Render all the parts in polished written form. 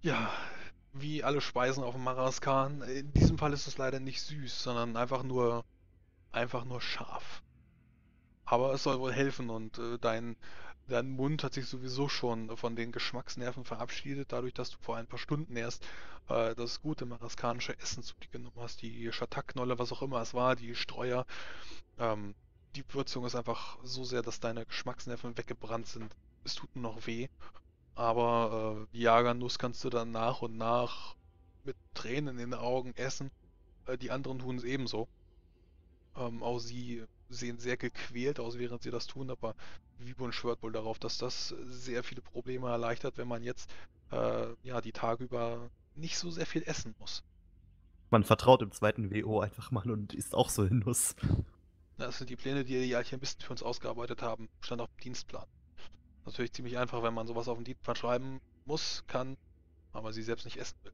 Ja, wie alle Speisen auf dem Maraskan. In diesem Fall ist es leider nicht süß, sondern einfach nur scharf. Aber es soll wohl helfen und dein Mund hat sich sowieso schon von den Geschmacksnerven verabschiedet, dadurch, dass du vor ein paar Stunden erst das gute maraskanische Essen zu dir genommen hast. Die Schatak-Knolle, was auch immer es war, die Streuer. Ähm, die Würzung ist einfach so sehr, dass deine Geschmacksnerven weggebrannt sind. Es tut nur noch weh. Aber die Jagernuss kannst du dann nach und nach mit Tränen in den Augen essen. Die anderen tun es ebenso. Auch sie sehen sehr gequält aus, während sie das tun, aber Vibun schwört wohl darauf, dass das sehr viele Probleme erleichtert, wenn man jetzt ja die Tage über nicht so sehr viel essen muss. Man vertraut im zweiten WO einfach mal und isst auch so in Nuss. Das sind die Pläne, die die Alchemisten für uns ausgearbeitet haben. Stand auf dem Dienstplan. Natürlich ziemlich einfach, wenn man sowas auf den Dienstplan schreiben muss, kann, aber sie selbst nicht essen will.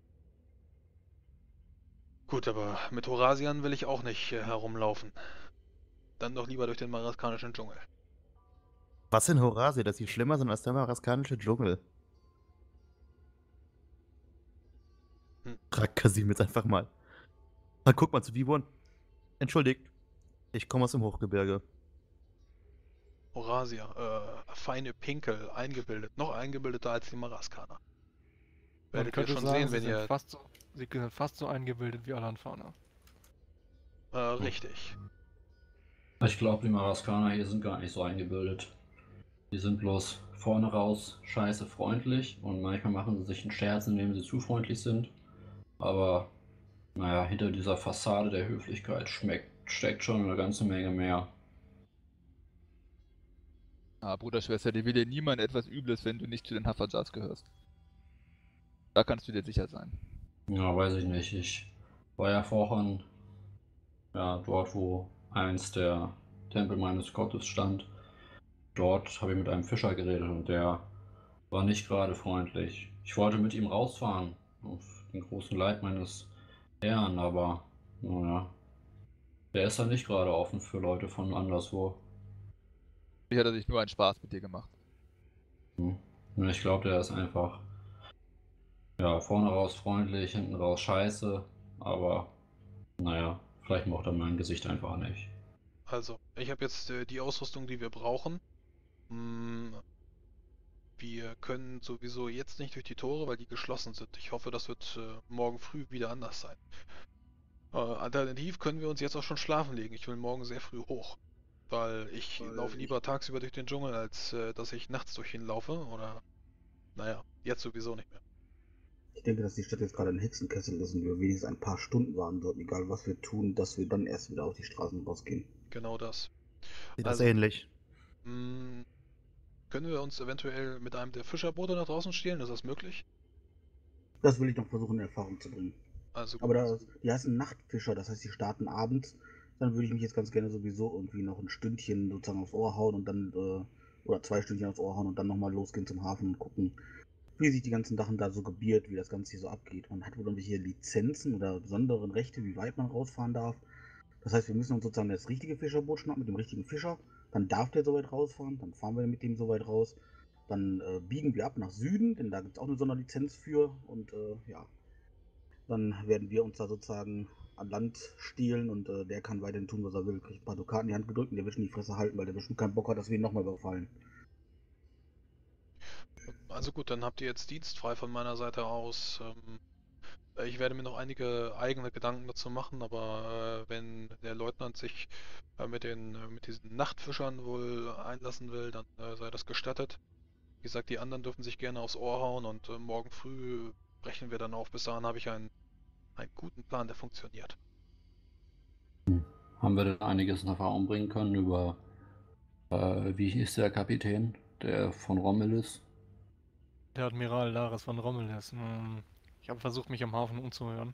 Gut, aber mit Horasian will ich auch nicht herumlaufen. Dann doch lieber durch den marokkanischen Dschungel. Was in Horasia, dass sie schlimmer sind als der marokkanische Dschungel? Hm. Fragt Kasim jetzt einfach mal. Dann guck mal zu Vivon. Entschuldigt, ich komme aus dem Hochgebirge. Horasia, feine Pinkel, eingebildet, noch eingebildeter als die Maraskaner. Man Werdet ihr könnte schon sagen, sehen, wenn ihr sie sind fast so eingebildet wie Alanfana. richtig. Ich glaube, die Maraskaner hier sind gar nicht so eingebildet. Die sind bloß vorne raus scheiße freundlich und manchmal machen sie sich einen Scherz, indem sie zu freundlich sind. Aber naja, hinter dieser Fassade der Höflichkeit steckt schon eine ganze Menge mehr. Ah, Bruder, Schwester, dir will dir niemand etwas Übles, wenn du nicht zu den Hafajars gehörst. Da kannst du dir sicher sein. Ja, weiß ich nicht. Ich war ja vorhin ja, dort, wo einst der Tempel meines Gottes stand. Dort habe ich mit einem Fischer geredet und der war nicht gerade freundlich. Ich wollte mit ihm rausfahren, auf den großen Leid meines Herrn, aber naja, der ist ja nicht gerade offen für Leute von anderswo. Ich hatte sich nur einen Spaß mit dir gemacht. Hm. Ich glaube, der ist einfach ja, vorne raus freundlich, hinten raus scheiße, aber naja, vielleicht mochte er mein Gesicht einfach nicht. Also, ich habe jetzt die Ausrüstung, die wir brauchen. Mm, Wir können sowieso jetzt nicht durch die Tore, weil die geschlossen sind. Ich hoffe, das wird morgen früh wieder anders sein. Alternativ können wir uns jetzt auch schon schlafen legen. Ich will morgen sehr früh hoch. Weil ich laufe lieber tagsüber durch den Dschungel, als dass ich nachts durch ihn laufe. Oder, naja, jetzt sowieso nicht mehr. Ich denke, dass die Stadt jetzt gerade ein Hexenkessel ist und wir wenigstens ein paar Stunden warten sollten, egal was wir tun, dass wir dann erst wieder auf die Straßen rausgehen. Genau das. Sieht das Also, ähnlich? mh, können wir uns eventuell mit einem der Fischerboote nach draußen stehlen? Ist das möglich? Das will ich noch versuchen in Erfahrung zu bringen. Also Aber gut. die heißen Nachtfischer, das heißt, die starten abends. Dann würde ich mich jetzt ganz gerne sowieso irgendwie noch ein Stündchen sozusagen aufs Ohr hauen und dann, oder 2 Stündchen aufs Ohr hauen und dann nochmal losgehen zum Hafen und gucken, wie sich die ganzen Sachen da so gebiert, wie das Ganze hier so abgeht. Man hat wohl irgendwelche Lizenzen oder besonderen Rechte, wie weit man rausfahren darf. Das heißt, wir müssen uns sozusagen das richtige Fischerboot schnappen mit dem richtigen Fischer. Dann darf der so weit rausfahren, dann fahren wir mit dem so weit raus. Dann biegen wir ab nach Süden, denn da gibt es auch eine Sonderlizenz für. Und ja, dann werden wir uns da sozusagen an Land stehlen und der kann weiterhin tun, was er will. Kriegt ein paar Dukaten in die Hand gedrückt und der wird schon die Fresse halten, weil der bestimmt keinen Bock hat, dass wir ihn nochmal überfallen. Also gut, dann habt ihr jetzt Dienst frei von meiner Seite aus. Ich werde mir noch einige eigene Gedanken dazu machen, aber wenn der Leutnant sich mit diesen Nachtfischern wohl einlassen will, dann sei das gestattet. Wie gesagt, die anderen dürfen sich gerne aufs Ohr hauen und morgen früh brechen wir dann auf. Bis dahin habe ich einen guten Plan, der funktioniert. Haben wir denn einiges in Erfahrung bringen können über, wie hieß der Kapitän, der von Romulus? Der Admiral Laris von Romulus. Ich habe versucht, mich am Hafen umzuhören.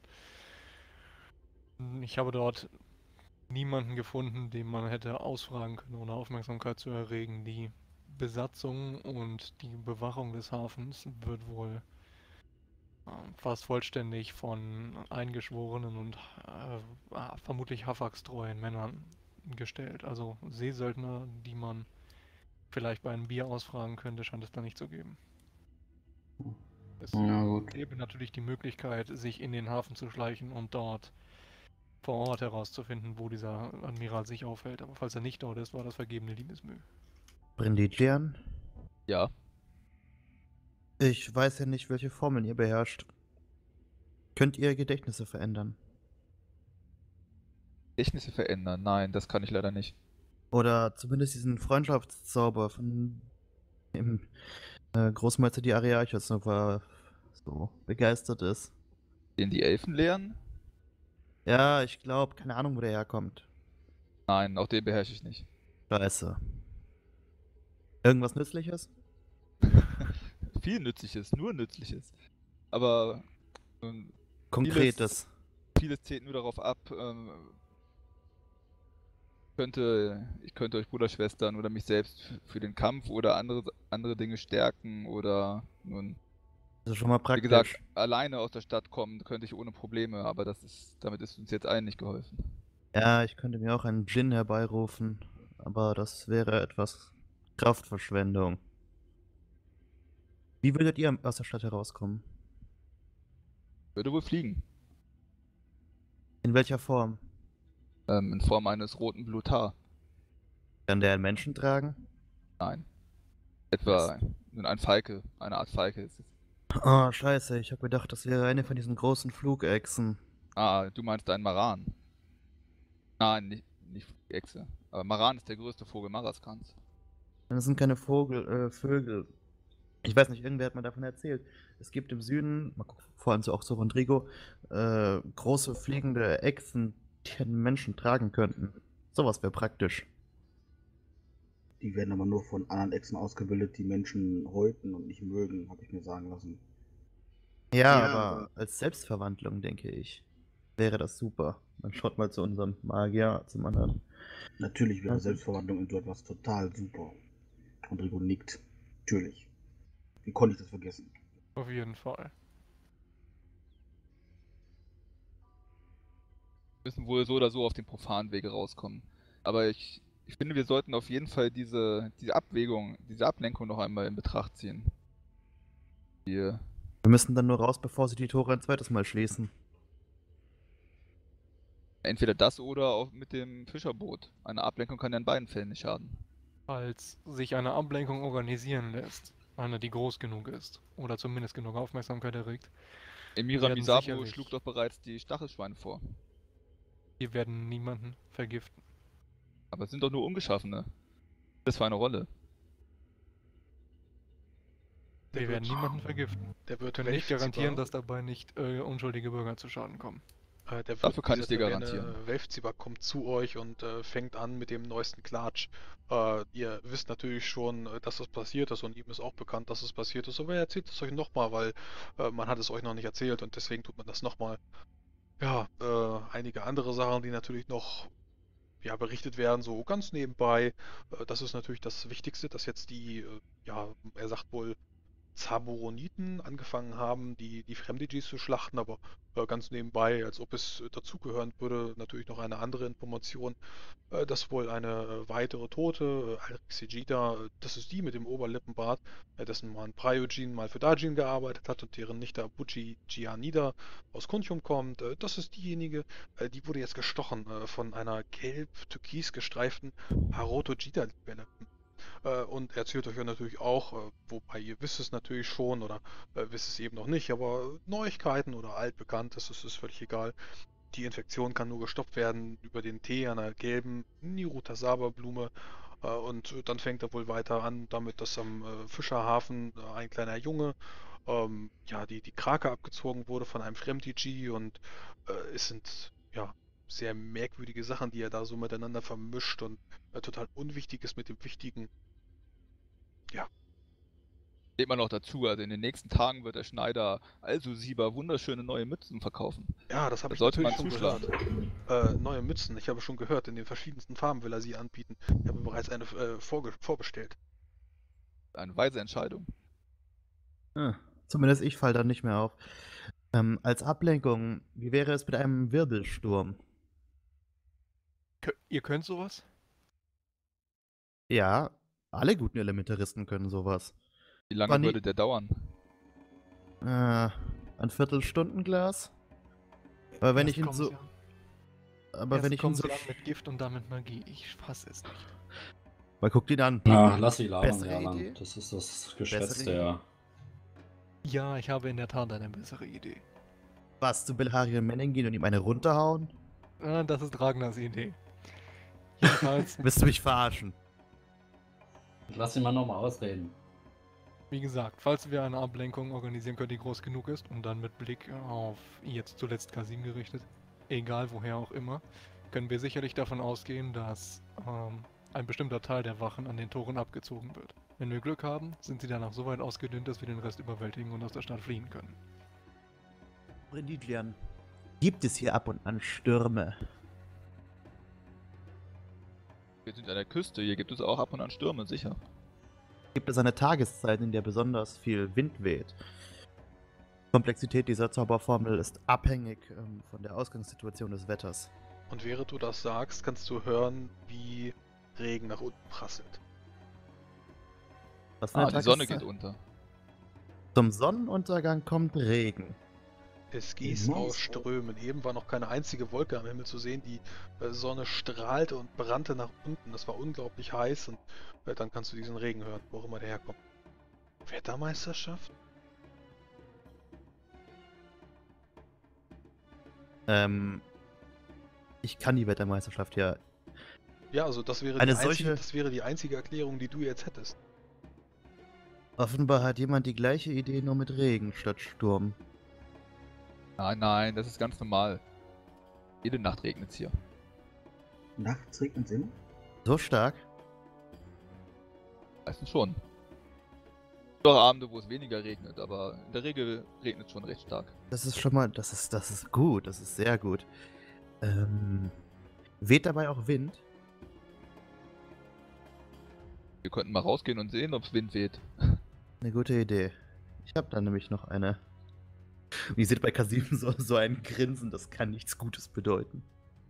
Ich habe dort niemanden gefunden, den man hätte ausfragen können, ohne Aufmerksamkeit zu erregen. Die Besatzung und die Bewachung des Hafens wird wohl fast vollständig von eingeschworenen und vermutlich Hafax-treuen Männern gestellt. Also Seesöldner, die man vielleicht bei einem Bier ausfragen könnte, scheint es da nicht zu geben. Es Ja, gut. gäbe natürlich die Möglichkeit, sich in den Hafen zu schleichen und dort vor Ort herauszufinden, wo dieser Admiral sich aufhält. Aber falls er nicht dort ist, war das vergebene Liebesmüh. Brindidjian, Ja, ich weiß ja nicht, welche Formeln ihr beherrscht. Könnt ihr Gedächtnisse verändern? Technisse verändern. Nein, das kann ich leider nicht. Oder zumindest diesen Freundschaftszauber von dem Großmeister die Ariarchos war so begeistert ist. Den die Elfen lehren? Ja, ich glaube, keine Ahnung, wo der herkommt. Nein, auch den beherrsche ich nicht. Scheiße. Irgendwas Nützliches? Viel Nützliches, nur Nützliches. Aber Konkretes. vieles zählt nur darauf ab, ich könnte euch Bruderschwestern oder mich selbst für den Kampf oder andere Dinge stärken oder nun, Das ist schon mal wie praktisch. gesagt, alleine aus der Stadt kommen könnte ich ohne Probleme, aber damit ist uns jetzt allen nicht geholfen. Ja, ich könnte mir auch einen Djinn herbeirufen, aber das wäre etwas Kraftverschwendung. Wie würdet ihr aus der Stadt herauskommen? Würde wohl fliegen. In welcher Form? In Form eines roten Blutar. Kann der einen Menschen tragen? Nein. Etwa nun ein Falke, eine Art Falke ist es. Oh, scheiße, ich habe gedacht, das wäre eine von diesen großen Flugechsen. Ah, du meinst einen Maran. Nein, nicht Echse. Aber Maran ist der größte Vogel Maraskans. Das sind keine Vögel. Ich weiß nicht, irgendwer hat mir davon erzählt. Es gibt im Süden, vor allem so auch so Rodrigo, große fliegende Echsen, die einen Menschen tragen könnten. Sowas wäre praktisch. Die werden aber nur von anderen Echsen ausgebildet, die Menschen häuten und nicht mögen, habe ich mir sagen lassen. Ja, aber als Selbstverwandlung, denke ich, wäre das super. Man schaut mal zu unserem Magier, zum anderen. Natürlich wäre Selbstverwandlung in so etwas total super. Rodrigo nickt. Natürlich. Wie konnte ich das vergessen? Auf jeden Fall. Wir müssen wohl so oder so auf den profanen Wege rauskommen. Aber ich finde, wir sollten auf jeden Fall diese Ablenkung noch einmal in Betracht ziehen. Wir müssen dann nur raus, bevor sie die Tore ein zweites Mal schließen. Entweder das oder auch mit dem Fischerboot. Eine Ablenkung kann ja in beiden Fällen nicht schaden. Falls sich eine Ablenkung organisieren lässt, eine, die groß genug ist, oder zumindest genug Aufmerksamkeit erregt, Emira werden Misabo sicherlich- schlug doch bereits die Stachelschweine vor. wir werden niemanden vergiften. Aber es sind doch nur Ungeschaffene. Das für eine Rolle. Wir werden niemanden vergiften. Der wird Wir können nicht garantieren, dass Welfzibar- dabei nicht unschuldige Bürger zu Schaden kommen. Der Dafür kann ich dir dieser garantieren. Welfzibar kommt zu euch und fängt an mit dem neuesten Klatsch. Ihr wisst natürlich schon, dass das passiert ist und ihm ist auch bekannt, dass es passiert ist, aber er erzählt es euch nochmal, weil man hat es euch noch nicht erzählt und deswegen tut man das nochmal. Ja, einige andere Sachen, die natürlich noch berichtet werden, so ganz nebenbei. Das ist natürlich das Wichtigste, dass jetzt er sagt wohl, Zaboroniten angefangen haben, die Fremdigis zu schlachten, aber ganz nebenbei, als ob es dazugehören würde, natürlich noch eine andere Information, dass wohl eine weitere Tote, Alrixegida, das ist die mit dem Oberlippenbart, dessen Mann Priogin mal für Dajin gearbeitet hat und deren Nichte Abuji Gianida aus Kuntium kommt, das ist diejenige, die wurde jetzt gestochen von einer gelb-türkis gestreiften Haroto-Jida-Libelle. Und er erzählt euch ja natürlich auch, wobei ihr wisst es natürlich schon oder wisst es eben noch nicht, aber Neuigkeiten oder altbekanntes, das ist völlig egal. Die Infektion kann nur gestoppt werden über den Tee einer gelben Nirutasaba-Blume. Und dann fängt er wohl weiter an damit, dass am Fischerhafen ein kleiner Junge die Krake abgezogen wurde von einem Fremdigi und es sind sehr merkwürdige Sachen, die er da so miteinander vermischt und total Unwichtiges mit dem Wichtigen. Ja, Steht man noch dazu, also in den nächsten Tagen wird der Schneider Sieber wunderschöne neue Mützen verkaufen. ja, das habe Da ich sollte natürlich man schon zuschlagen. gehört. Neue Mützen, ich habe schon gehört, in den verschiedensten Farben will er sie anbieten. Ich habe bereits eine vorbestellt. Eine weise Entscheidung. Zumindest ich fall dann nicht mehr auf. Als Ablenkung, wie wäre es mit einem Wirbelsturm? Ihr könnt sowas? Ja, alle guten Elementaristen können sowas. Wie lange Wann die- würde der dauern? Ein Viertelstundenglas? Aber wenn Erst ich ihn kommen so. sie an- Aber erst wenn ich ihn kommen so. sie an mit Gift und damit Magie. Ich fasse es nicht. Mal guckt ihn an. Na, lass sie labern, Bessere Jalan. Idee? Das ist das Geschwätz Bessere der. Ja, ich habe in der Tat eine bessere Idee. Was, zu Belharion Manning gehen und ihm eine runterhauen? Das ist Ragnars Idee. Jedenfalls, Willst du mich verarschen? Lass ihn mal nochmal ausreden. wie gesagt, falls wir eine Ablenkung organisieren können, die groß genug ist und dann mit Blick auf jetzt zuletzt Kasim gerichtet, egal woher auch immer, können wir sicherlich davon ausgehen, dass ein bestimmter Teil der Wachen an den Toren abgezogen wird. Wenn wir Glück haben, sind sie danach so weit ausgedünnt, dass wir den Rest überwältigen und aus der Stadt fliehen können. Brindidlian, gibt es hier ab und an Stürme? Wir sind an der Küste, hier gibt es auch ab und an Stürme, sicher. Gibt es eine Tageszeit, in der besonders viel Wind weht? Die Komplexität dieser Zauberformel ist abhängig von der Ausgangssituation des Wetters. Und während du das sagst, kannst du hören, wie Regen nach unten prasselt. Was für eine Die Sonne Tageszeit? geht unter. Zum Sonnenuntergang kommt Regen. Es gießt Nice. aus Strömen. Eben war noch keine einzige Wolke am Himmel zu sehen. Die Sonne strahlte und brannte nach unten. Das war unglaublich heiß und dann kannst du diesen Regen hören, wo auch immer der herkommt. Wettermeisterschaft? Ich kann die Wettermeisterschaft ja. Ja, also das wäre, Eine die einzige, solche- das wäre die einzige Erklärung, die du jetzt hättest. Offenbar hat jemand die gleiche Idee, nur mit Regen statt Sturm. Nein, nein, das ist ganz normal. Jede Nacht regnet es hier. Nachts regnet es immer? So stark? Meistens schon. Doch Abende, wo es weniger regnet, aber in der Regel regnet es schon recht stark. Das ist schon mal, das ist gut, das ist sehr gut. Weht dabei auch Wind? Wir könnten mal rausgehen und sehen, ob es Wind weht. Eine gute Idee. Ich habe da nämlich noch eine. Und ihr seht bei Kasim so ein Grinsen, das kann nichts Gutes bedeuten.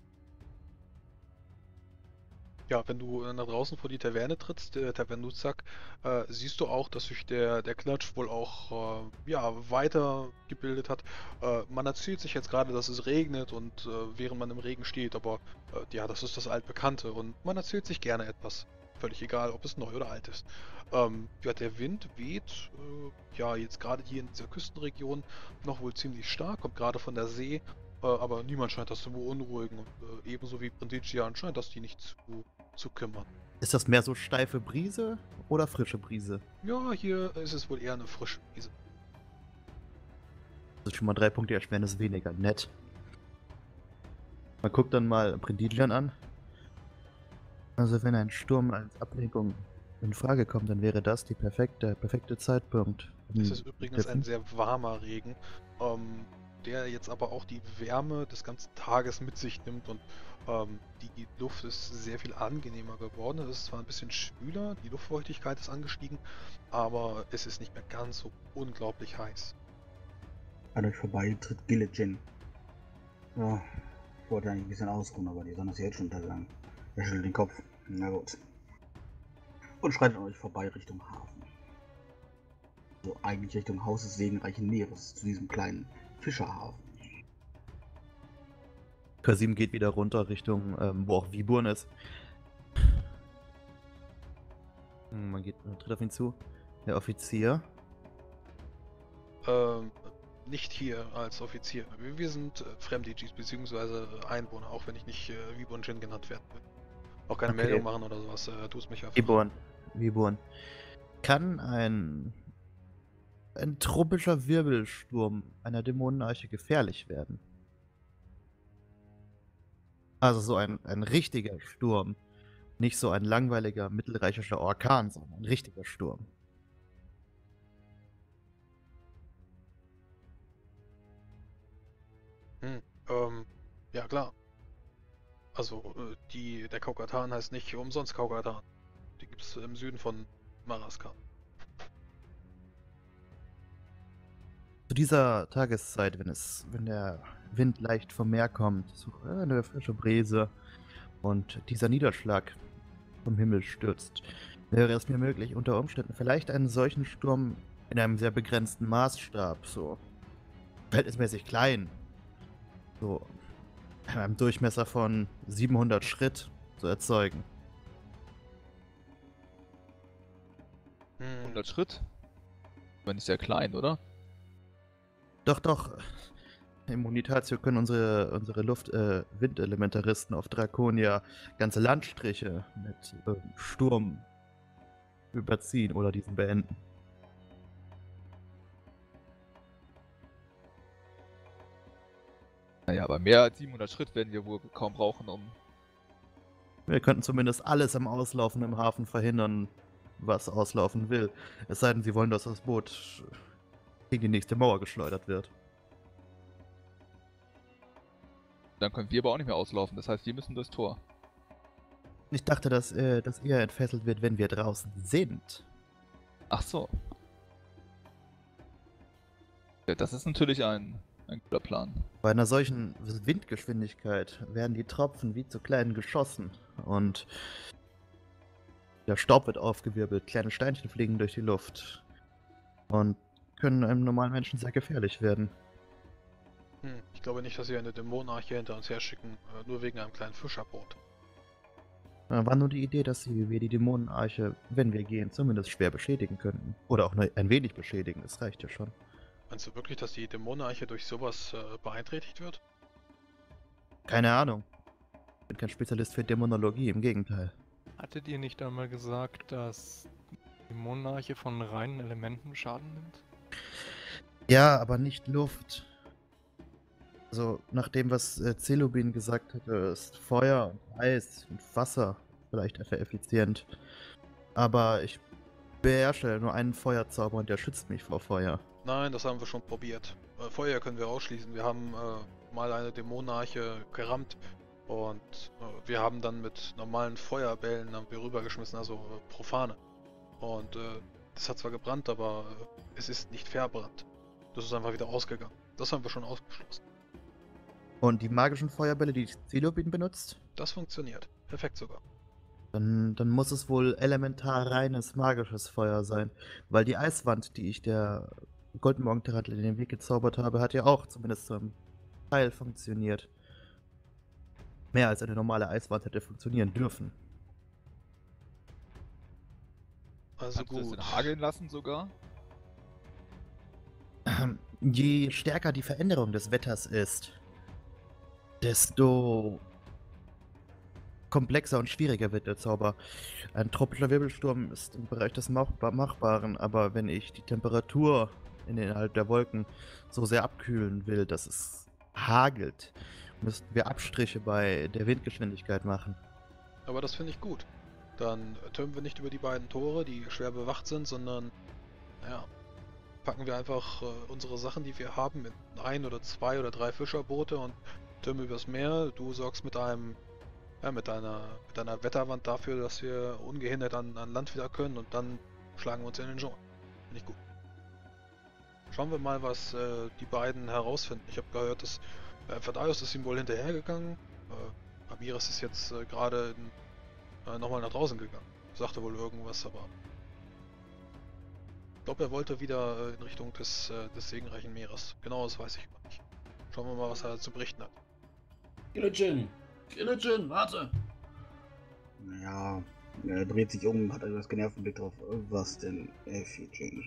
Ja, wenn du nach draußen vor die Taverne trittst, der Tavernuzak, siehst du auch, dass sich der Klatsch wohl auch weitergebildet hat. Man erzählt sich jetzt gerade, dass es regnet und während man im Regen steht, aber ja, das ist das Altbekannte und man erzählt sich gerne etwas. Völlig egal, ob es neu oder alt ist. Ja, der Wind weht, jetzt gerade hier in dieser Küstenregion noch wohl ziemlich stark, kommt gerade von der See, aber niemand scheint das zu beunruhigen und ebenso wie Brindician scheint das die nicht zu kümmern. Ist das mehr so steife Brise oder frische Brise? Ja, hier ist es wohl eher eine frische Brise. Das ist schon mal 3 Punkte Erschwernis weniger. Nett. Man guckt dann mal Brindidlian an. Also wenn ein Sturm als Ablenkung in Frage kommt, dann wäre das der perfekte Zeitpunkt. Es ist übrigens ein Treffen. sehr warmer Regen, der jetzt aber auch die Wärme des ganzen Tages mit sich nimmt und die Luft ist sehr viel angenehmer geworden. Es ist zwar ein bisschen schwüler, die Luftfeuchtigkeit ist angestiegen, aber es ist nicht mehr ganz so unglaublich heiß. An euch vorbei tritt Gilligan. Ja, ich wollte eigentlich ein bisschen ausruhen, aber die Sonne ist ja jetzt schon untergegangen. Er schüttelt den Kopf. Na gut. Und schreitet an euch vorbei Richtung Hafen. So eigentlich Richtung Haus des segenreichen Meeres, zu diesem kleinen Fischerhafen. Kasim geht wieder runter Richtung, wo auch Viburn ist. Man tritt auf ihn zu. Der Offizier. Nicht hier als Offizier. Wir sind Fremdigis bzw. Einwohner, auch wenn ich nicht Viborn-Jin genannt werden will. Auch keine Okay. Meldung machen oder sowas, tu es mich einfach. Viburn. Kann ein tropischer Wirbelsturm einer Dämonenarche gefährlich werden? Also so ein richtiger Sturm. Nicht so ein langweiliger mittelreichischer Orkan, sondern ein richtiger Sturm. Ja klar. Also, der Kaukatan heißt nicht umsonst Kaukatan. Die gibt es im Süden von Maraskan. Zu dieser Tageszeit, wenn der Wind leicht vom Meer kommt, so eine frische Brise und dieser Niederschlag vom Himmel stürzt, wäre es mir möglich, unter Umständen vielleicht einen solchen Sturm in einem sehr begrenzten Maßstab, so verhältnismäßig klein. So in einem Durchmesser von 700 Schritt zu erzeugen. 100 Schritt? Aber nicht sehr klein, oder? Doch. Im Munitatio können unsere Windelementaristen auf Draconia ganze Landstriche mit Sturm überziehen oder diesen beenden. Naja, aber mehr als 700 Schritt werden wir wohl kaum brauchen, um... Wir könnten zumindest alles am Auslaufen im Hafen verhindern, was auslaufen will. Es sei denn, sie wollen, dass das Boot gegen die nächste Mauer geschleudert wird. Dann können wir aber auch nicht mehr auslaufen. Das heißt, wir müssen durchs Tor. Ich dachte, dass er entfesselt wird, wenn wir draußen sind. Ach so. Ja, das ist natürlich ein guter Plan. Bei einer solchen Windgeschwindigkeit werden die Tropfen wie zu kleinen Geschossen und der Staub wird aufgewirbelt, kleine Steinchen fliegen durch die Luft und können einem normalen Menschen sehr gefährlich werden. Ich glaube nicht, dass wir eine Dämonenarche hinter uns herschicken, nur wegen einem kleinen Fischerboot. War nur die Idee, dass wir die Dämonenarche, wenn wir gehen, zumindest schwer beschädigen könnten. Oder auch nur ein wenig beschädigen, das reicht ja schon. Meinst du wirklich, dass die Dämonenarche durch sowas beeinträchtigt wird? Keine Ahnung. Ich bin kein Spezialist für Dämonologie, im Gegenteil. Hattet ihr nicht einmal gesagt, dass die Monarche von reinen Elementen Schaden nimmt? Ja, aber nicht Luft. Also, nach dem, was Zelubin gesagt hatte, ist Feuer und Eis und Wasser vielleicht effizient. Aber ich beherrsche nur einen Feuerzauber und der schützt mich vor Feuer. Nein, das haben wir schon probiert. Feuer können wir ausschließen. Wir haben mal eine Dämonenarche gerammt und wir haben dann mit normalen Feuerbällen haben wir rübergeschmissen, also profane. Und das hat zwar gebrannt, aber es ist nicht verbrannt. Das ist einfach wieder ausgegangen. Das haben wir schon ausgeschlossen. Und die magischen Feuerbälle, die Zelubin benutzt? Das funktioniert. Perfekt sogar. Dann muss es wohl elementar reines magisches Feuer sein. Weil die Eiswand, die ich der Goldmorgen-Tarantel in den Weg gezaubert habe, hat ja auch zumindest zum Teil funktioniert. Mehr als eine normale Eiswand hätte funktionieren dürfen. Also Kannst du es gut. denn hageln lassen sogar? Je stärker die Veränderung des Wetters ist, desto komplexer und schwieriger wird der Zauber. Ein tropischer Wirbelsturm ist im Bereich des Machbaren, aber wenn ich die Temperatur innerhalb der Wolken so sehr abkühlen will, dass es hagelt, müssten wir Abstriche bei der Windgeschwindigkeit machen. Aber das finde ich gut. Dann türmen wir nicht über die beiden Tore, die schwer bewacht sind, sondern, naja, packen wir einfach unsere Sachen, die wir haben, mit 1 oder 2 oder 3 Fischerboote und türmen übers Meer. Du sorgst mit einem, ja, mit deiner Wetterwand dafür, dass wir ungehindert an Land wieder können und dann schlagen wir uns in den Dschungel. Finde ich gut. Schauen wir mal, was die beiden herausfinden. Ich habe gehört, dass Verdaios ist ihm wohl hinterhergegangen. Amiris ist jetzt gerade nochmal nach draußen gegangen. Sagte wohl irgendwas, aber ich glaube, er wollte wieder in Richtung des segenreichen Meeres. Genau, das weiß ich gar nicht. Schauen wir mal, was er zu berichten hat. Gilligan, warte! Ja, er dreht sich um, hat etwas genervten Blick drauf. Was denn, Effigen?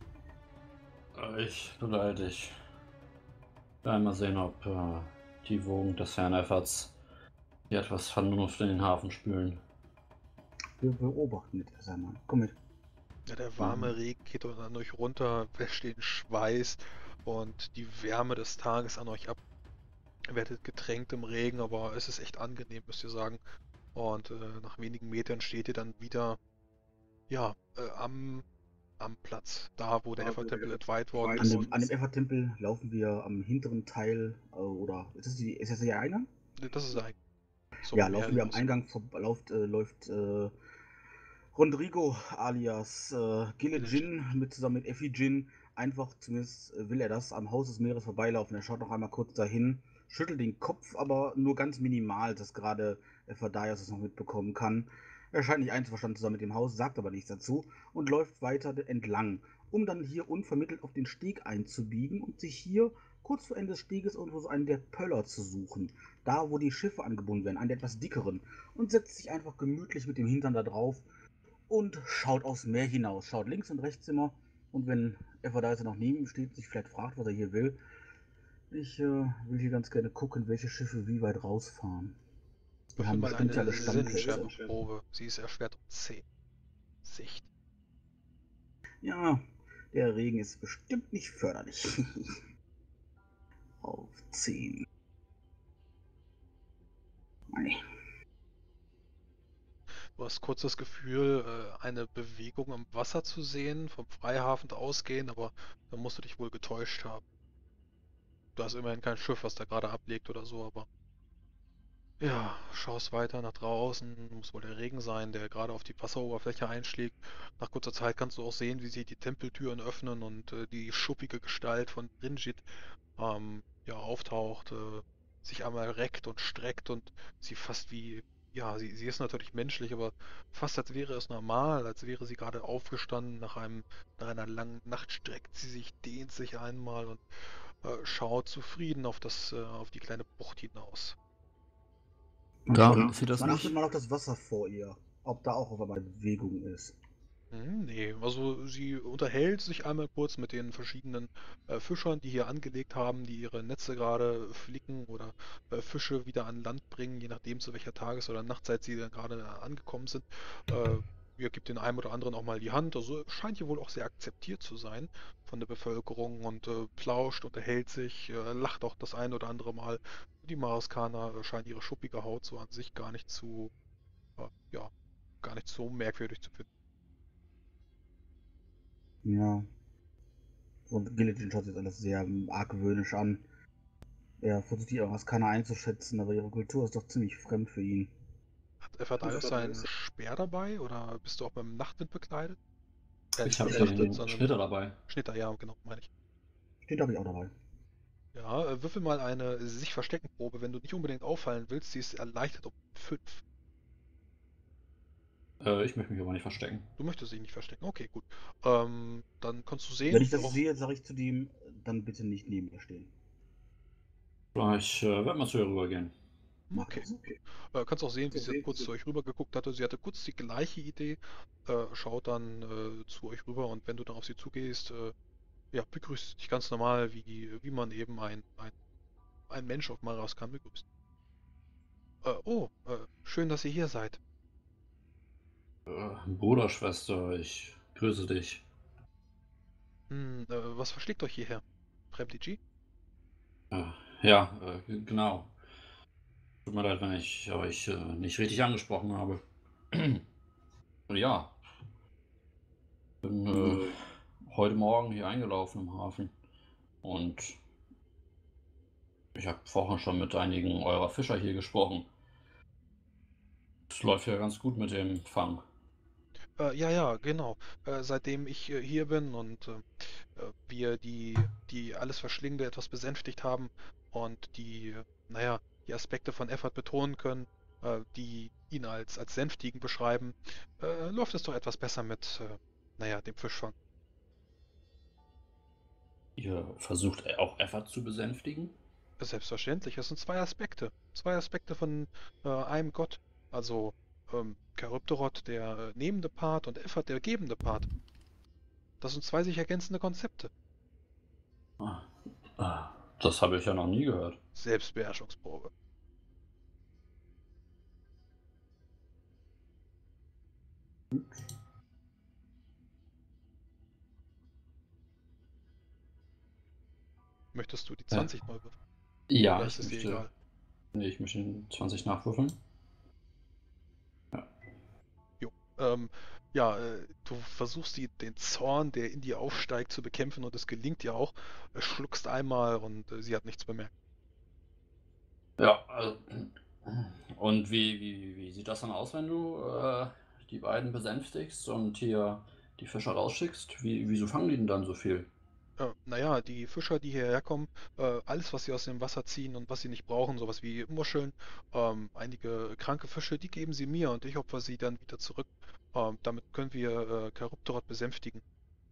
Ich begleite dich. Mal sehen, ob die Wogen des Herrn Efforts hier etwas Vernunft in den Hafen spülen. Wir beobachten mit, Mann. Komm mit. Ja, der warme Regen geht an euch runter, wäscht den Schweiß und die Wärme des Tages an euch ab. Ihr werdet getränkt im Regen, aber es ist echt angenehm, müsst ihr sagen. Und nach wenigen Metern steht ihr dann wieder, ja, am Platz, da wo der Effer-Tempel entweiht worden ist. An dem Effer-Tempel laufen wir am hinteren Teil, oder ist das der Eingang? Das ist ein. So, ja, laufen wir am Eingang, läuft Rodrigo alias Gilligan zusammen mit Effigen. Einfach, zumindest will er das, am Haus des Meeres vorbeilaufen. Er schaut noch einmal kurz dahin, schüttelt den Kopf, aber nur ganz minimal, dass gerade Verdaios das noch mitbekommen kann. Er scheint nicht einverstanden zu sein mit dem Haus, sagt aber nichts dazu und läuft weiter entlang. um dann hier unvermittelt auf den Steg einzubiegen und sich hier kurz vor Ende des Steges irgendwo so einen der Pöller zu suchen. Da, wo die Schiffe angebunden werden, einen der etwas dickeren. Und setzt sich einfach gemütlich mit dem Hintern da drauf und schaut aufs Meer hinaus. Schaut links und rechts immer. Und wenn Everdeiser noch neben ihm steht, sich vielleicht fragt, was er hier will. Ich will hier ganz gerne gucken, welche Schiffe wie weit rausfahren. Die Würfel haben mal bestimmt ja eine alle Stammplätze. Sinnschärfeprobe. Sie ist erschwert um 10. Sicht. Ja, der Regen ist bestimmt nicht förderlich. Auf 10. Nein. Du hast kurz das Gefühl, eine Bewegung im Wasser zu sehen, vom Freihafen ausgehend, aber da musst du dich wohl getäuscht haben. Du hast immerhin kein Schiff, was da gerade ablegt oder so, aber ja, schaust weiter nach draußen, muss wohl der Regen sein, der gerade auf die Wasseroberfläche einschlägt. Nach kurzer Zeit kannst du auch sehen, wie sich die Tempeltüren öffnen und die schuppige Gestalt von Brinjit ja, auftaucht, sich einmal reckt und streckt und sie fast wie, ja, sie ist natürlich menschlich, aber fast als wäre es normal, als wäre sie gerade aufgestanden nach einer langen Nacht, streckt sie sich, dehnt sich einmal und schaut zufrieden auf die kleine Bucht hinaus. Da ist sie das Man achtet nicht. mal auf das Wasser vor ihr, ob da auch auf einmal Bewegung ist. Nee, also sie unterhält sich einmal kurz mit den verschiedenen Fischern, die hier angelegt haben, die ihre Netze gerade flicken oder Fische wieder an Land bringen, je nachdem zu welcher Tages- oder Nachtzeit sie dann gerade angekommen sind. Ihr gibt den einen oder anderen auch mal die Hand. Also scheint hier wohl auch sehr akzeptiert zu sein von der Bevölkerung und plauscht, unterhält sich, lacht auch das ein oder andere Mal. Die Maraskaner scheinen ihre schuppige Haut so an sich gar nicht ja, gar nicht so merkwürdig zu finden. Ja. Und Gilligan schaut sich alles sehr argwöhnisch an. Er versucht die Araskaner einzuschätzen, aber ihre Kultur ist doch ziemlich fremd für ihn. Hat Everdaios seinen Speer dabei oder bist du auch beim Nachtwind bekleidet? Ich Nicht habe beim Nachtwind, den sondern Schnitter dabei. Schnitter, ja, genau, meine ich. Den habe ich auch dabei. Ja, würfel mal eine sich verstecken Probe, wenn du nicht unbedingt auffallen willst, sie ist erleichtert um 5. Ich möchte mich aber nicht verstecken. Du möchtest dich nicht verstecken, okay, gut. Dann kannst du Wenn sehen, ich das auch, sehe, sage ich zu dem, dann bitte nicht neben mir stehen. Ich werde mal zu ihr rübergehen. okay. Kannst auch sehen, wie sie kurz zu euch rüber geguckt hatte. Sie hatte kurz die gleiche Idee, schaut dann zu euch rüber und wenn du dann auf sie zugehst, ja, begrüßt dich ganz normal, wie man eben ein Mensch auf Maraskan begrüßt. Schön, dass ihr hier seid. Bruder, Schwester, ich grüße dich. Was verschlägt euch hierher? Fremdiji? Ja, genau. Tut mir leid, wenn ich euch nicht richtig angesprochen habe. Ja, bin heute Morgen hier eingelaufen im Hafen und ich habe vorhin schon mit einigen eurer Fischer hier gesprochen. Es läuft ja ganz gut mit dem Fang. Ja, genau. Seitdem ich hier bin und wir die alles Verschlingende etwas besänftigt haben und naja, die Aspekte von Effort betonen können, die ihn als Sänftigen beschreiben, läuft es doch etwas besser mit, naja, dem Fischfang. Ihr versucht auch Effort zu besänftigen? Selbstverständlich, es sind zwei Aspekte. Zwei Aspekte von einem Gott. Also Charybdorot, der nehmende Part, und Effort, der gebende Part. Das sind zwei sich ergänzende Konzepte. Das habe ich ja noch nie gehört. Selbstbeherrschungsprobe. Möchtest du die 20 neu würfeln? Ja, Oder ich ist es dir möchte. egal? Nee, ich möchte den 20 nachwürfeln. Jo. Ja, du versuchst den Zorn, der in dir aufsteigt, zu bekämpfen und es gelingt dir auch. Schluckst einmal und sie hat nichts bemerkt. Ja, und wie sieht das dann aus, wenn du die beiden besänftigst und hier die Fischer rausschickst? Wieso fangen die denn dann so viel? Naja, die Fischer, die hierher kommen, alles, was sie aus dem Wasser ziehen und was sie nicht brauchen, sowas wie Muscheln, einige kranke Fische, die geben sie mir und ich opfer sie dann wieder zurück. Damit können wir Charybdorot besänftigen.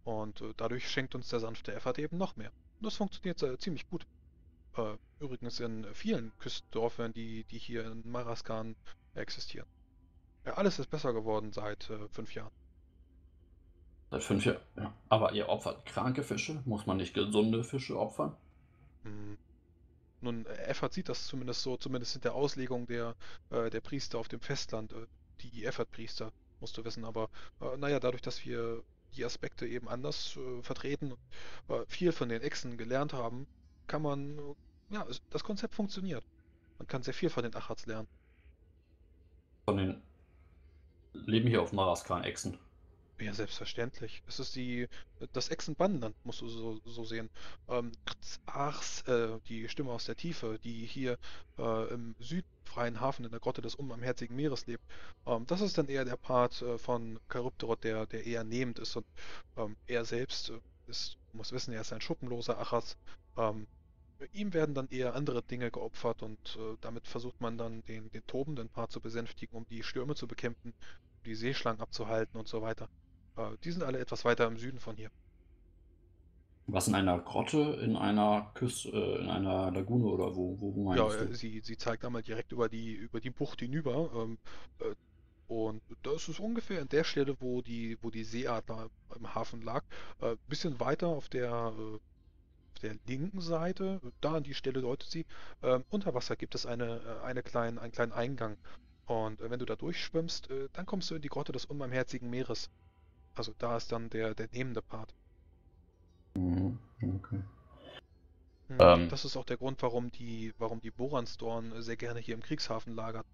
Und dadurch schenkt uns der sanfte Effert eben noch mehr. Und das funktioniert ziemlich gut. Übrigens in vielen Küstendörfern, die hier in Maraskan existieren. Ja, alles ist besser geworden seit 5 Jahren. Seit 5 Jahren. Ja. Aber ihr opfert kranke Fische? Muss man nicht gesunde Fische opfern? Hm. Nun, Effert sieht das zumindest so, zumindest in der Auslegung der Priester auf dem Festland, die Effert-Priester, musst du wissen. Aber naja, dadurch, dass wir die Aspekte eben anders vertreten und viel von den Echsen gelernt haben, kann man, ja, das Konzept funktioniert. Man kann sehr viel von den Achats lernen. Von den leben hier auf Maraskan Echsen. Ja, selbstverständlich. Es ist das Echsenbandenland, musst du so sehen. Ars, die Stimme aus der Tiefe, die hier im südfreien Hafen in der Grotte des unbarmherzigen Meeres lebt. Das ist dann eher der Part von Charybdorot, der eher nehmend ist. Und er selbst muss wissen, er ist ein schuppenloser Achas. Ähm, Ihm werden dann eher andere Dinge geopfert und damit versucht man dann den tobenden Part zu besänftigen, um die Stürme zu bekämpfen, um die Seeschlangen abzuhalten und so weiter. Die sind alle etwas weiter im Süden von hier. Was in einer Grotte, in einer Küste, in einer Lagune oder wo Ja, meinst du? sie zeigt einmal direkt über die Bucht hinüber. Und das ist ungefähr an der Stelle, wo die Seeadler im Hafen lag. Bisschen weiter auf der linken Seite, da an die Stelle deutet sie. Unter Wasser gibt es einen kleinen Eingang. Und wenn du da durchschwimmst, dann kommst du in die Grotte des unbarmherzigen Meeres. Also da ist dann der nehmende Part. Mhm, okay. Das ist auch der Grund, warum die Boransdorn sehr gerne hier im Kriegshafen lagert.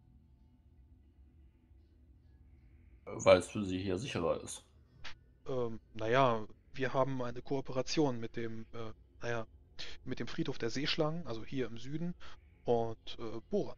Weil es für sie hier sicherer ist. Naja, wir haben eine Kooperation naja, mit dem Friedhof der Seeschlangen, also hier im Süden, und Boran.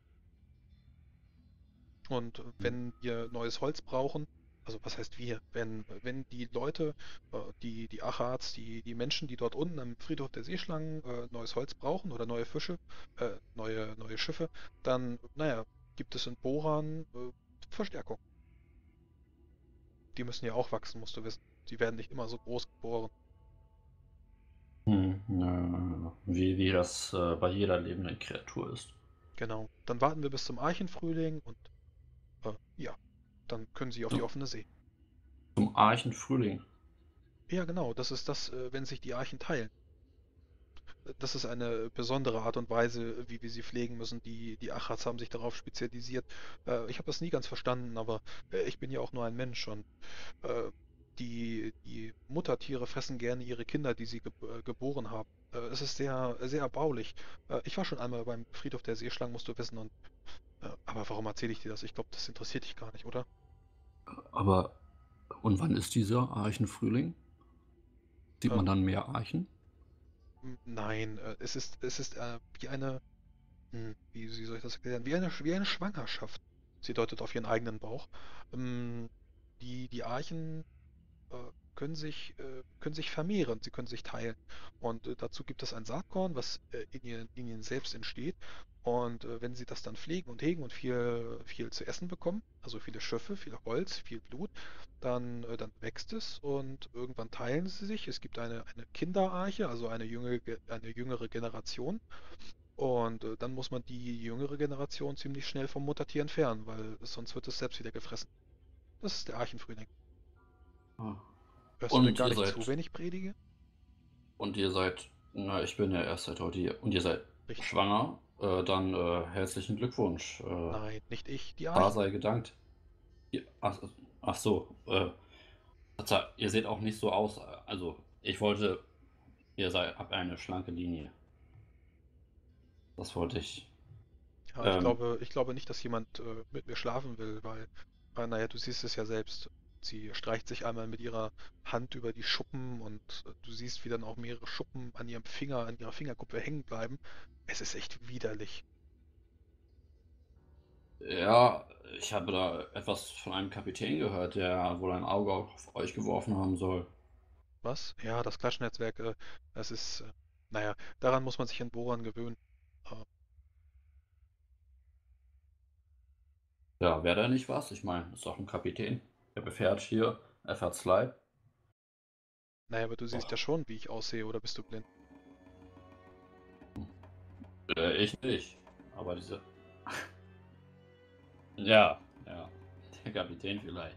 Und wenn wir neues Holz brauchen, also was heißt wir, wenn die Leute, die Achats, die Menschen, die dort unten am Friedhof der Seeschlangen neues Holz brauchen oder neue Fische, neue Schiffe, dann, naja, gibt es in Boran Verstärkung. Die müssen ja auch wachsen, musst du wissen. Sie werden nicht immer so groß geboren. Wie das bei jeder lebenden Kreatur ist. Genau. Dann warten wir bis zum Archenfrühling und ja, dann können sie auf die Zum, offene See. zum Archenfrühling. Ja, genau, das ist das, wenn sich die Archen teilen. Das ist eine besondere Art und Weise, wie wir sie pflegen müssen. Die Achats haben sich darauf spezialisiert. Ich habe das nie ganz verstanden, aber ich bin ja auch nur ein Mensch und äh, die Muttertiere fressen gerne ihre Kinder, die sie geboren haben. Es ist sehr, sehr erbaulich. Ich war schon einmal beim Friedhof der Seeschlangen, musst du wissen. Aber warum erzähle ich dir das? Ich glaube, das interessiert dich gar nicht, oder? Aber, und wann ist dieser Archenfrühling? Sieht man Ähm, dann mehr Archen? nein, es ist wie soll ich das erklären? Wie eine Schwangerschaft. Sie deutet auf ihren eigenen Bauch. Ähm, die Archen äh, können sich vermehren, sie können sich teilen. Und dazu gibt es ein Saatkorn, was in ihnen selbst entsteht. Und wenn sie das dann pflegen und hegen und viel, viel zu essen bekommen, also viele Schöffe, viel Holz, viel Blut, dann wächst es und irgendwann teilen sie sich. Es gibt eine Kinderarche, also eine jüngere Generation. Und dann muss man die jüngere Generation ziemlich schnell vom Muttertier entfernen, weil sonst wird es selbst wieder gefressen. Das ist der Archenfrühling. Ah. Hörst du denn Und gar ihr nicht zu, seid, wenn ich predige? und ihr seid, na, ich bin ja erst seit heute hier, und ihr seid Richtig. schwanger, dann herzlichen Glückwunsch. Nein, nicht ich, die Da Archen. sei gedankt. Ach so, ihr seht auch nicht so aus, also ich wollte, habt eine schlanke Linie. Das wollte ich. Ja, ich Ähm, glaube, ich glaube nicht, dass jemand mit mir schlafen will, weil, naja, du siehst es ja selbst. Sie streicht sich einmal mit ihrer Hand über die Schuppen und du siehst, wie dann auch mehrere Schuppen an ihrem Finger, an ihrer Fingerkuppe hängen bleiben. Es ist echt widerlich. ja, ich habe da etwas von einem Kapitän gehört, der wohl ein Auge auf euch geworfen haben soll. Was? Ja, das Klatschnetzwerk, das ist, naja, daran muss man sich in Bohrern gewöhnen. Äh, Ja, wäre da nicht was? Ich meine, ist doch ein Kapitän. Der befährt hier Efforts Leib. Naja, aber du siehst ja schon, wie ich aussehe, oder bist du blind? Ich nicht. Aber diese. Ja, ja. Der Kapitän vielleicht.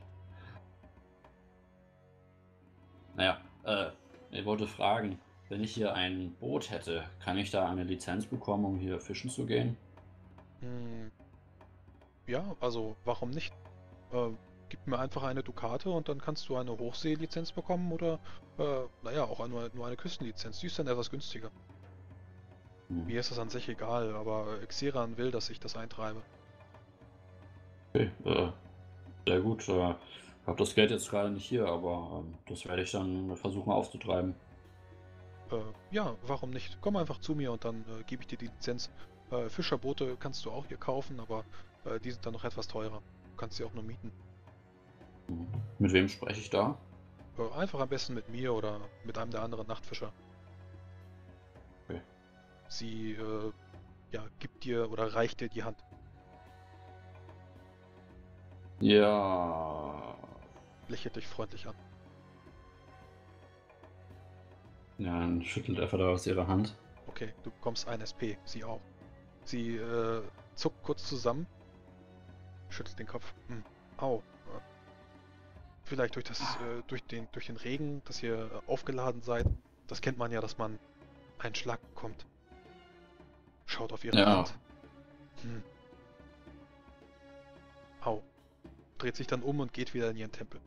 Naja, ich wollte fragen, wenn ich hier ein Boot hätte, kann ich da eine Lizenz bekommen, um hier fischen zu gehen? Hm, ja, also warum nicht? Äh, Gib mir einfach eine Dukate und dann kannst du eine Hochseelizenz bekommen oder, naja, auch nur eine Küstenlizenz. Die ist dann etwas günstiger. Hm. Mir ist das an sich egal, aber Xeran will, dass ich das eintreibe. Okay, sehr gut. Ich habe das Geld jetzt gerade nicht hier, aber das werde ich dann versuchen aufzutreiben. Ja, warum nicht? Komm einfach zu mir und dann gebe ich dir die Lizenz. Fischerboote kannst du auch hier kaufen, aber die sind dann noch etwas teurer. Du kannst sie auch nur mieten. Hm. Mit wem spreche ich da? Einfach am besten mit mir oder mit einem der anderen Nachtfischer. Okay. Sie, ja, gibt dir oder reicht dir die Hand. Ja. Lächelt dich freundlich an. Ja, dann schüttelt er da aus ihrer Hand. Okay, du bekommst ein SP, sie auch. Sie zuckt kurz zusammen, schüttelt den Kopf. Au. Vielleicht durch den Regen, dass ihr aufgeladen seid. Das kennt man ja, dass man einen Schlag bekommt. Schaut auf ihre Ja. Hand. Au. Dreht sich dann um und geht wieder in ihren Tempel.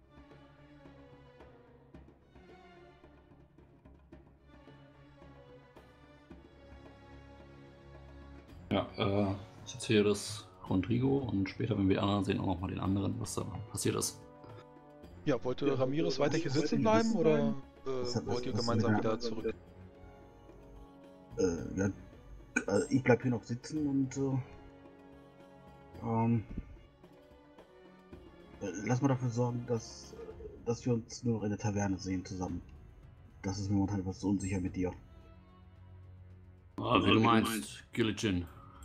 Ja, ich erzähle das Rodrigo und später, wenn wir die anderen sehen, auch nochmal den anderen, was da passiert ist. Ja, wollte Ramirez weiter hier sitzen bleiben oder wollt ihr was gemeinsam mit der- wieder zurück? Ja, ich bleib hier noch sitzen und lass mal dafür sorgen, dass wir uns nur noch in der Taverne sehen zusammen. Das ist mir momentan etwas so unsicher mit dir. Wie du meinst, Gilligan.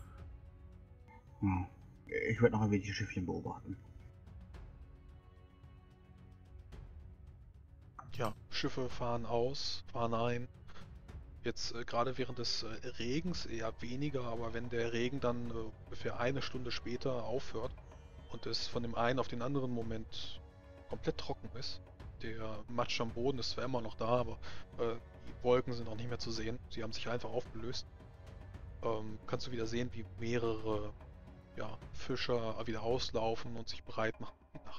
Ja. Ich werde noch ein wenig die Schiffchen beobachten. Ja, Schiffe fahren aus, fahren ein. Jetzt gerade während des Regens eher weniger, aber wenn der Regen dann ungefähr eine Stunde später aufhört und es von dem einen auf den anderen Moment komplett trocken ist, der Matsch am Boden ist zwar immer noch da, aber die Wolken sind auch nicht mehr zu sehen. Sie haben sich einfach aufgelöst. Kannst du wieder sehen, wie mehrere Fischer wieder auslaufen und sich bereit machen.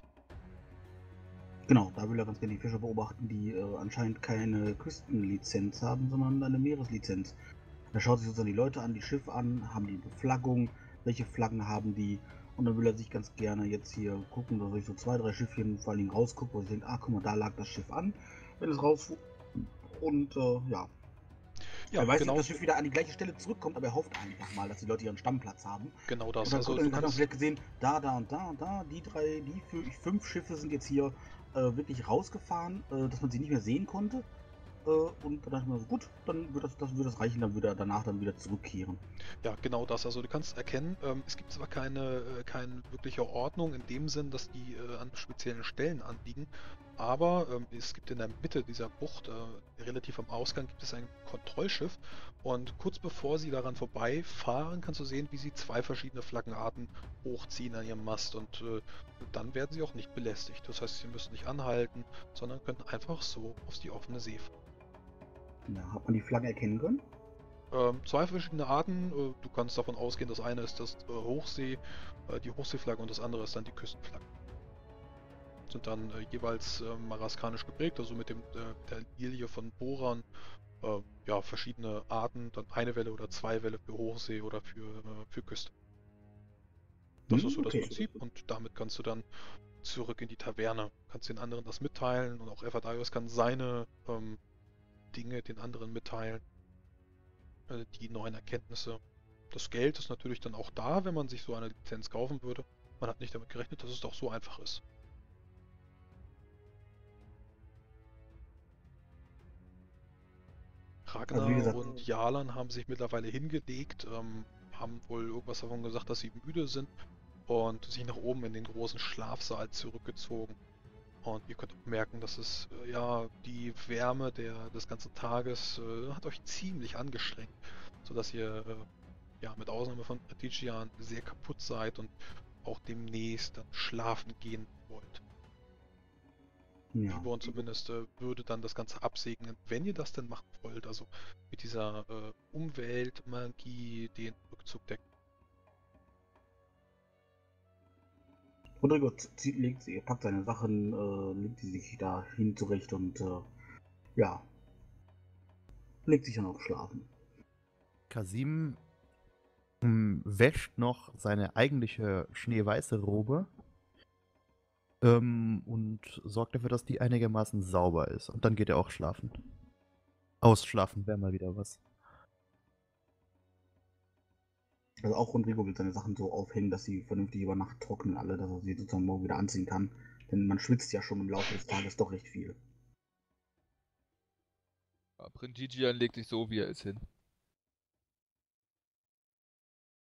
Genau, da will er ganz gerne die Fischer beobachten, die anscheinend keine Küstenlizenz haben, sondern eine Meereslizenz. Er schaut sich sozusagen die Leute an, die Schiffe an, haben die Beflaggung, welche Flaggen haben die, und dann will er sich ganz gerne jetzt hier gucken, dass ich so 2, 3 Schiffchen vor allen Dingen rausgucke, wo ich denke, guck mal, da lag das Schiff an, wenn es rausfuhr. Und ja. Ja, Er weiß genau, nicht, dass das Schiff wieder an die gleiche Stelle zurückkommt, aber er hofft einfach mal, dass die Leute ihren Stammplatz haben. genau Und das. dann Also guckt er, du hat man kannst, vielleicht gesehen, da und da, die 5 Schiffe sind jetzt hier wirklich rausgefahren, dass man sie nicht mehr sehen konnte. Und dann dachte ich mir so, gut, dann wird das reichen, dann würde er danach dann wieder zurückkehren. ja, genau das. Also du kannst erkennen, es gibt zwar keine wirkliche Ordnung in dem Sinn, dass die an speziellen Stellen anliegen, aber es gibt in der Mitte dieser Bucht, relativ am Ausgang, gibt es ein Kontrollschiff und kurz bevor sie daran vorbeifahren, kannst du sehen, wie sie 2 verschiedene Flaggenarten hochziehen an ihrem Mast und dann werden sie auch nicht belästigt. Das heißt, sie müssen nicht anhalten, sondern können einfach so auf die offene See fahren. Ja, hat man die Flagge erkennen können? 2 verschiedene Arten. Du kannst davon ausgehen, das eine ist das die Hochseeflagge und das andere ist dann die Küstenflagge. Sind dann jeweils maraskanisch geprägt, also mit der Lilie von Bohrern. Ja, verschiedene Arten, dann eine Welle oder 2 Welle für Hochsee oder für Küste. Das ist so das Okay. Prinzip und damit kannst du dann zurück in die Taverne. Kannst den anderen das mitteilen und auch Evadaios kann seine Dinge den anderen mitteilen. Die neuen Erkenntnisse. Das Geld ist natürlich dann auch da, wenn man sich so eine Lizenz kaufen würde. Man hat nicht damit gerechnet, dass es doch so einfach ist. Ragnar Also wie gesagt, und Jalan haben sich mittlerweile hingelegt, haben wohl irgendwas davon gesagt, dass sie müde sind und sich nach oben in den großen Schlafsaal zurückgezogen. Und ihr könnt auch merken, dass es, ja, die Wärme des ganzen Tages hat euch ziemlich angestrengt, sodass ihr, ja, mit Ausnahme von Tijian sehr kaputt seid und auch demnächst dann schlafen gehen wollt. Ja. Tibor zumindest würde dann das Ganze absegnen, wenn ihr das denn machen wollt, also mit dieser Umweltmagie den Rückzug decken. Rodrigo packt seine Sachen, legt die sich da hin zurecht und ja, legt sich dann auf Schlafen. Kasim wäscht noch seine eigentliche schneeweiße Robe und sorgt dafür, dass die einigermaßen sauber ist. Und dann geht er auch schlafen. Ausschlafen wäre mal wieder was. Also auch Rodrigo will seine Sachen so aufhängen, dass sie vernünftig über Nacht trocknen alle, dass er sie sozusagen morgen wieder anziehen kann. Denn man schwitzt ja schon im Laufe des Tages doch recht viel. Ja, Prinzipian legt sich so, wie er ist, hin.